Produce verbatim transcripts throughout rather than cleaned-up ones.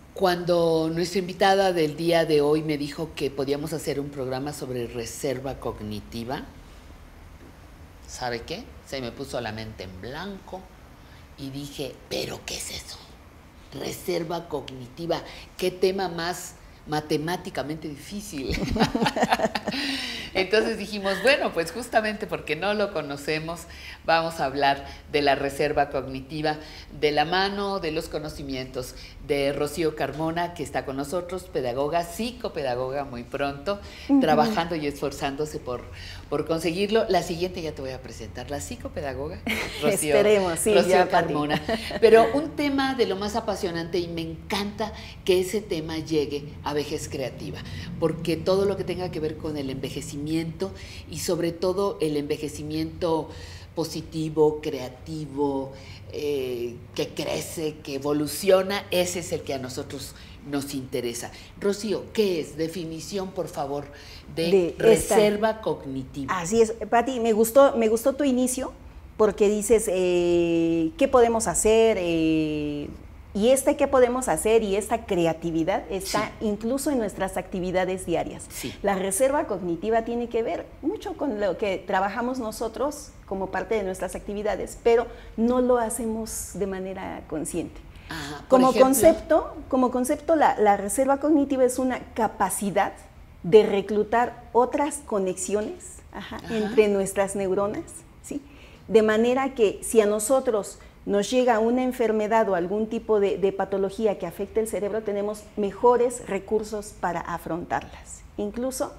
Cuando nuestra invitada del día de hoy me dijo que podíamos hacer un programa sobre reserva cognitiva, ¿sabe qué? Se me puso la mente en blanco y dije, ¿pero qué es eso? Reserva cognitiva, qué tema más matemáticamente difícil. Entonces dijimos, bueno, pues justamente porque no lo conocemos, vamos a hablar de la reserva cognitiva de la mano de los conocimientos de Rocío Carmona, que está con nosotros, pedagoga, psicopedagoga muy pronto, uh-huh. trabajando y esforzándose por, por conseguirlo. La siguiente ya te voy a presentar, la psicopedagoga Rocío, Esperemos, sí, Rocío ya, Carmona. Pero un tema de lo más apasionante, y me encanta que ese tema llegue a Vejez Creativa, porque todo lo que tenga que ver con el envejecimiento y sobre todo el envejecimiento positivo, creativo, eh, que crece, que evoluciona, ese es el que a nosotros nos interesa. Rocío, ¿qué es? Definición, por favor, de, de reserva esta. cognitiva. Así es, Pati, me gustó, me gustó tu inicio, porque dices, eh, ¿qué podemos hacer? Eh, Y este qué podemos hacer y esta creatividad está sí. incluso en nuestras actividades diarias. Sí. La reserva cognitiva tiene que ver mucho con lo que trabajamos nosotros como parte de nuestras actividades, pero no lo hacemos de manera consciente. Ajá, como, ejemplo, concepto, como concepto, la, la reserva cognitiva es una capacidad de reclutar otras conexiones ajá, ajá. entre nuestras neuronas, ¿sí? De manera que si a nosotros nos llega una enfermedad o algún tipo de, de patología que afecte el cerebro, tenemos mejores recursos para afrontarlas. Incluso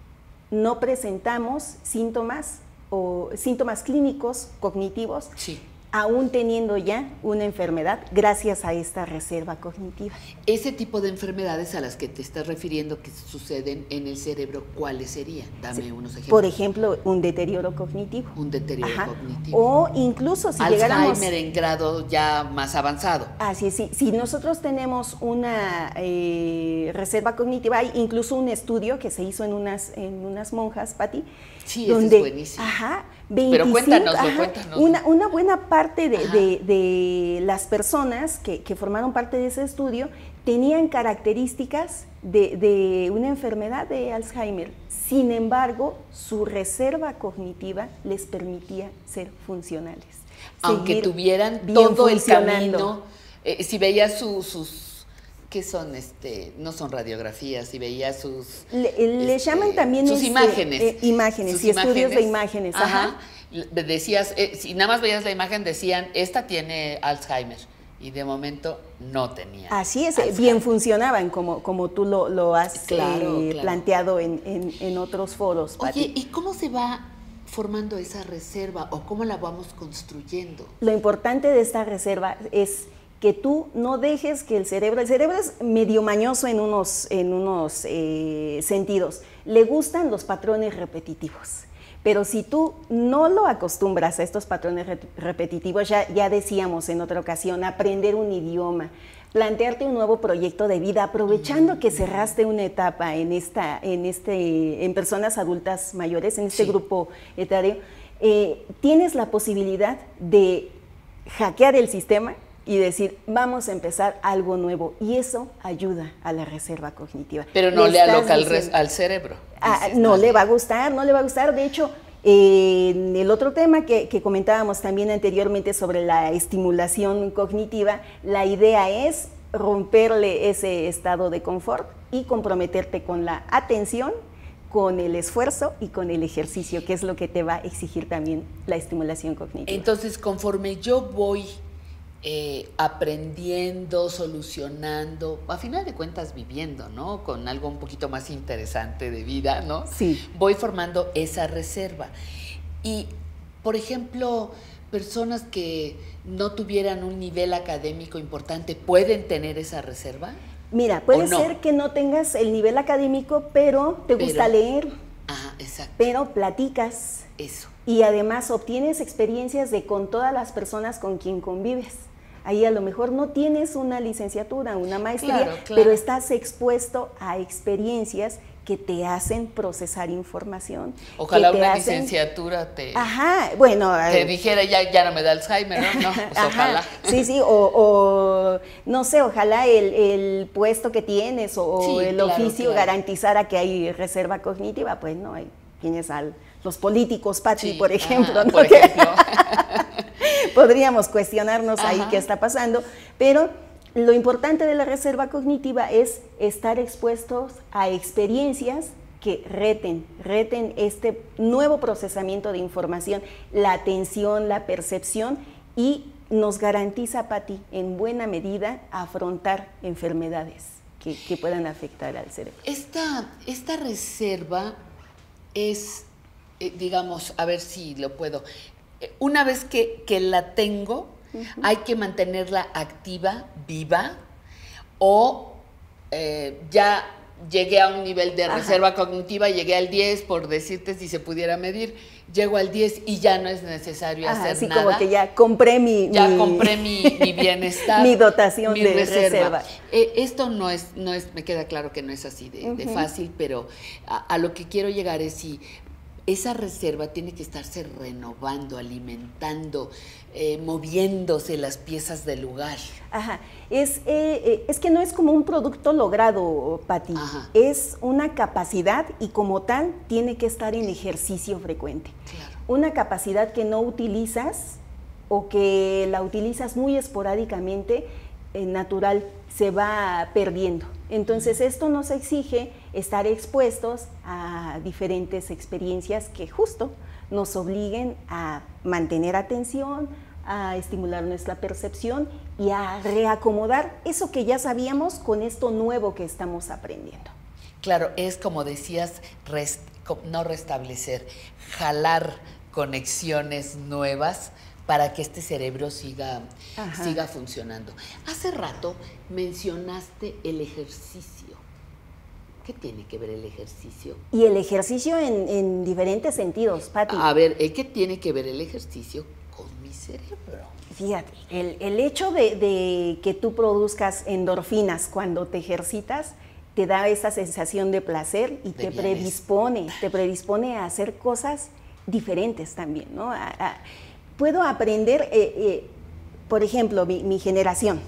no presentamos síntomas o síntomas clínicos cognitivos, sí. aún teniendo ya una enfermedad gracias a esta reserva cognitiva. Ese tipo de enfermedades a las que te estás refiriendo que suceden en el cerebro, ¿cuáles serían? Dame sí. unos ejemplos. Por ejemplo, un deterioro cognitivo. Un deterioro Ajá. cognitivo. O incluso si Alzheimer llegáramos... en grado ya más avanzado. Así es, sí. Si nosotros tenemos una eh, reserva cognitiva, hay incluso un estudio que se hizo en unas, en unas monjas, Pati. Sí, donde, ese es buenísimo. Ajá, veinticinco, pero cuéntanoslo, ajá, cuéntanoslo. Una, una buena parte de, de, de las personas que, que formaron parte de ese estudio tenían características de, de una enfermedad de Alzheimer. Sin embargo, su reserva cognitiva les permitía ser funcionales. Aunque tuvieran todo el camino, eh, si veías su, sus... ¿Qué son? este No son radiografías, si veías sus... Le, le este, llaman también... Sus este, imágenes. Eh, imágenes sus y imágenes, estudios de imágenes. Ajá. Ajá. Decías, eh, si nada más veías la imagen, decían, esta tiene Alzheimer. Y de momento no tenía. Así es, Alzheimer. Bien funcionaban, como, como tú lo, lo has claro, eh, claro. planteado en, en, en otros foros, Pati. Oye, ¿y cómo se va formando esa reserva o cómo la vamos construyendo? Lo importante de esta reserva es que tú no dejes que el cerebro, el cerebro es medio mañoso en unos, en unos eh, sentidos, le gustan los patrones repetitivos, pero si tú no lo acostumbras a estos patrones re repetitivos, ya, ya decíamos en otra ocasión, aprender un idioma, plantearte un nuevo proyecto de vida, aprovechando que cerraste una etapa en, esta, en, este, en personas adultas mayores, en este sí. grupo etario, eh, tienes la posibilidad de hackear el sistema y decir, vamos a empezar algo nuevo, y eso ayuda a la reserva cognitiva. Pero no le, le aloca al, al cerebro. Ah, no le va a gustar, no le va a gustar, de hecho, eh, en el otro tema que, que comentábamos también anteriormente sobre la estimulación cognitiva, la idea es romperle ese estado de confort y comprometerte con la atención, con el esfuerzo y con el ejercicio, que es lo que te va a exigir también la estimulación cognitiva. Entonces, conforme yo voy Eh, aprendiendo, solucionando, a final de cuentas viviendo, ¿no? Con algo un poquito más interesante de vida, ¿no? Sí. Voy formando esa reserva. Y, por ejemplo, personas que no tuvieran un nivel académico importante, ¿pueden tener esa reserva? Mira, puede no? ser que no tengas el nivel académico, pero te pero, gusta leer. Ajá, exacto. Pero platicas. Eso. Y además obtienes experiencias de con todas las personas con quien convives. Ahí a lo mejor no tienes una licenciatura, una maestría, claro, claro. pero estás expuesto a experiencias que te hacen procesar información. Ojalá que te una hacen... licenciatura te, Ajá, bueno, te dijera, ya, ya no me da Alzheimer, ¿no? No, pues ajá, ojalá. Sí, sí, o, o no sé, ojalá el, el puesto que tienes o Sí, el claro, oficio claro. garantizara que hay reserva cognitiva, pues no, hay tienes al los políticos, Pati, Sí, por ejemplo, ajá, ¿no? por ejemplo. Podríamos cuestionarnos ahí Ajá. qué está pasando, pero lo importante de la reserva cognitiva es estar expuestos a experiencias que reten, reten este nuevo procesamiento de información, la atención, la percepción, y nos garantiza, Pati, en buena medida afrontar enfermedades que, que puedan afectar al cerebro. Esta, esta reserva es, eh, digamos, a ver si lo puedo, eh, una vez que, que la tengo, uh-huh. hay que mantenerla activa, viva, o eh, ya llegué a un nivel de Ajá. reserva cognitiva, llegué al diez, por decirte si se pudiera medir, llego al diez y ya no es necesario Ajá, hacer así nada. como que ya compré mi... Ya mi, compré mi, mi bienestar. mi dotación mi de reserva. reserva. Eh, esto no es, no es, me queda claro que no es así de, uh-huh. de fácil, pero a, a lo que quiero llegar es si esa reserva tiene que estarse renovando, alimentando, eh, moviéndose las piezas del lugar. Ajá, es, eh, eh, es que no es como un producto logrado, Pati, Ajá. es una capacidad y como tal tiene que estar en ejercicio frecuente. Claro. Una capacidad que no utilizas o que la utilizas muy esporádicamente, eh, natural, se va perdiendo. Entonces esto nos exige estar expuestos a diferentes experiencias que justo nos obliguen a mantener atención, a estimular nuestra percepción y a reacomodar eso que ya sabíamos con esto nuevo que estamos aprendiendo. Claro, es como decías, rest, no restablecer, jalar conexiones nuevas para que este cerebro siga, siga funcionando. Hace rato mencionaste el ejercicio. ¿Qué tiene que ver el ejercicio? Y el ejercicio en, en diferentes sentidos, Pati. A ver, ¿qué tiene que ver el ejercicio con mi cerebro? Fíjate, el, el hecho de, de que tú produzcas endorfinas cuando te ejercitas te da esa sensación de placer y de te predispone, te predispone a hacer cosas diferentes también, ¿no? A, a, puedo aprender, eh, eh, por ejemplo, mi, mi generación.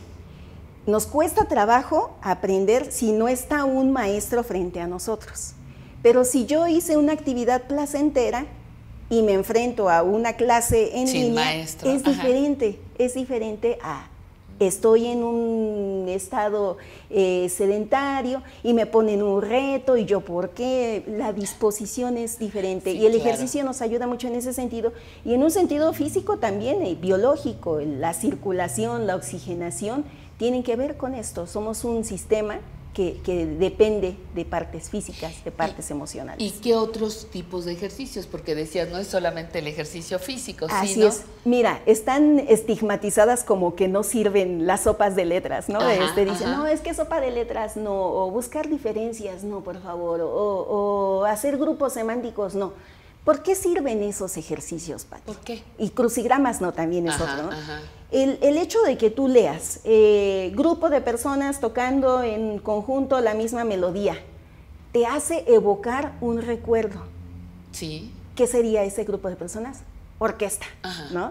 Nos cuesta trabajo aprender si no está un maestro frente a nosotros. Pero si yo hice una actividad placentera y me enfrento a una clase en Sin línea, maestro. es Ajá. diferente, es diferente a estoy en un estado eh, sedentario y me ponen un reto y yo por qué, la disposición es diferente. Sí, y el claro. ejercicio nos ayuda mucho en ese sentido y en un sentido físico también, eh, biológico, la circulación, la oxigenación tienen que ver con esto. Somos un sistema que, que depende de partes físicas, de partes ¿Y, emocionales. ¿Y qué otros tipos de ejercicios? Porque decías, no es solamente el ejercicio físico, Así sino... es. Mira, están estigmatizadas como que no sirven las sopas de letras, ¿no? Ajá, este, dicen, ajá. no, es que sopa de letras no, o buscar diferencias, no, por favor, o, o hacer grupos semánticos, no. ¿Por qué sirven esos ejercicios, Pati? ¿Por qué? Y crucigramas no, también es Ajá, otro, ¿no? ajá. El, el hecho de que tú leas, eh, grupo de personas tocando en conjunto la misma melodía, te hace evocar un recuerdo. Sí. ¿Qué sería ese grupo de personas? Orquesta, Ajá. ¿no?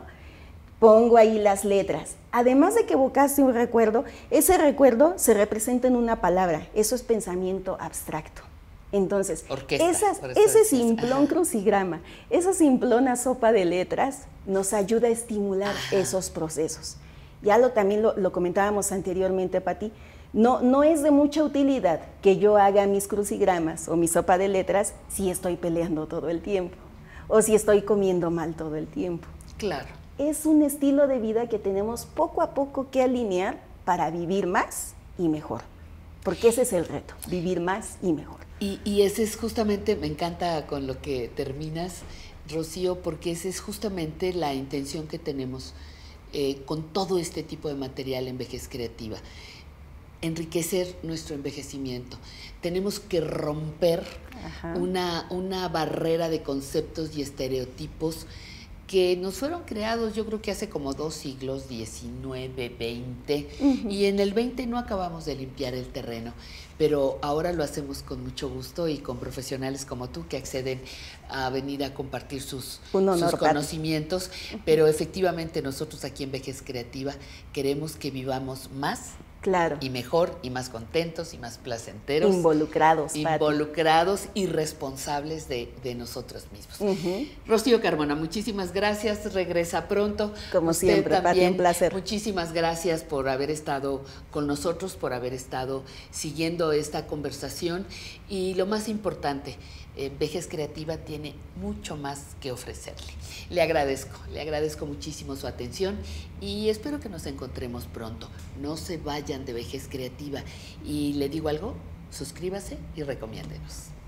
Pongo ahí las letras. Además de que evocaste un recuerdo, ese recuerdo se representa en una palabra. Eso es pensamiento abstracto. Entonces, Orquesta, esas, por eso ese decías, simplón ajá. crucigrama, esa simplona sopa de letras nos ayuda a estimular Ajá. esos procesos. Ya lo, también lo, lo comentábamos anteriormente, Pati, no, no es de mucha utilidad que yo haga mis crucigramas o mi sopa de letras si estoy peleando todo el tiempo o si estoy comiendo mal todo el tiempo. Claro. Es un estilo de vida que tenemos poco a poco que alinear para vivir más y mejor, porque ese es el reto, vivir más y mejor. Y, y ese es justamente, me encanta con lo que terminas, Rocío, porque esa es justamente la intención que tenemos eh, con todo este tipo de material en Vejez Creativa. Enriquecer nuestro envejecimiento. Tenemos que romper una, una barrera de conceptos y estereotipos que nos fueron creados yo creo que hace como dos siglos, diecinueve, veinte, Ujú. y en el veinte no acabamos de limpiar el terreno, pero ahora lo hacemos con mucho gusto y con profesionales como tú que acceden a venir a compartir sus, Un honor, sus Pati. conocimientos, pero efectivamente nosotros aquí en Vejez Creativa queremos que vivamos más Claro. y mejor y más contentos y más placenteros, Involucrados, Pati. involucrados y responsables de, de nosotros mismos. Ujú. Rocío Carmona, muchísimas gracias, regresa pronto. Como Usted siempre, Pati, también, un placer. muchísimas gracias por haber estado con nosotros, por haber estado siguiendo esta conversación y lo más importante, eh, Vejez Creativa tiene mucho más que ofrecerle. Le agradezco, le agradezco muchísimo su atención y espero que nos encontremos pronto. No se vayan de Vejez Creativa y le digo algo, suscríbase y recomiéndenos.